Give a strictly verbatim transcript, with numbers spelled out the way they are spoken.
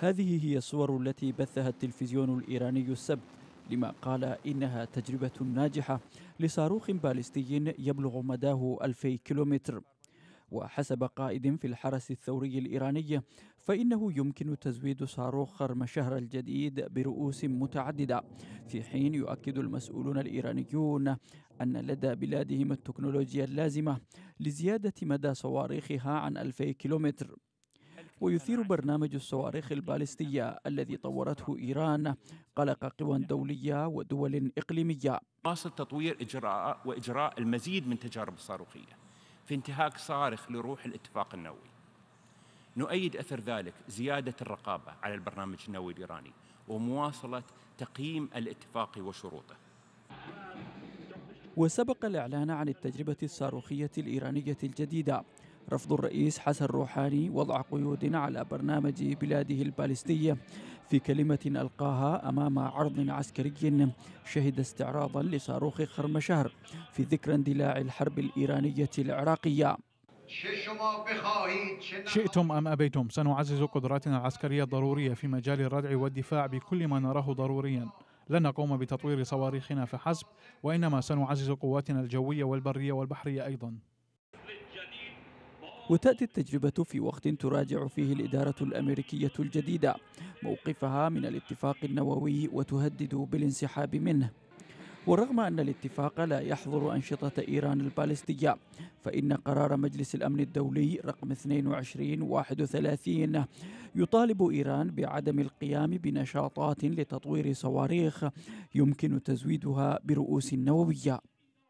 هذه هي الصور التي بثها التلفزيون الإيراني السبت، لما قال إنها تجربة ناجحة لصاروخ باليستي يبلغ مداه ألفي كيلومتر. وحسب قائد في الحرس الثوري الإيراني، فإنه يمكن تزويد صاروخ خرمشهر الجديد برؤوس متعددة، في حين يؤكد المسؤولون الإيرانيون أن لدى بلادهم التكنولوجيا اللازمة لزيادة مدى صواريخها عن ألفي كيلومتر. ويثير برنامج الصواريخ البالستية الذي طورته إيران قلق قوى دولية ودول إقليمية. واصل تطوير إجراء وإجراء المزيد من تجارب الصاروخية في انتهاك صارخ لروح الاتفاق النووي. نؤيد أثر ذلك زيادة الرقابة على البرنامج النووي الإيراني ومواصلة تقييم الاتفاق وشروطه. وسبق الإعلان عن التجربة الصاروخية الإيرانية الجديدة رفض الرئيس حسن روحاني وضع قيود على برنامج بلاده البالستي في كلمة ألقاها أمام عرض عسكري شهد استعراضا لصاروخ خرمشهر في ذكرى اندلاع الحرب الإيرانية العراقية. شئتم أم أبيتم سنعزز قدراتنا العسكرية الضرورية في مجال الردع والدفاع بكل ما نراه ضروريا. لن نقوم بتطوير صواريخنا فحسب، وإنما سنعزز قواتنا الجوية والبرية والبحرية أيضا. وتأتي التجربة في وقت تراجع فيه الإدارة الأمريكية الجديدة موقفها من الاتفاق النووي وتهدد بالانسحاب منه. ورغم أن الاتفاق لا يحظر أنشطة إيران البالستية، فإن قرار مجلس الأمن الدولي رقم اثنين وعشرين واحد وثلاثين يطالب إيران بعدم القيام بنشاطات لتطوير صواريخ يمكن تزويدها برؤوس نووية.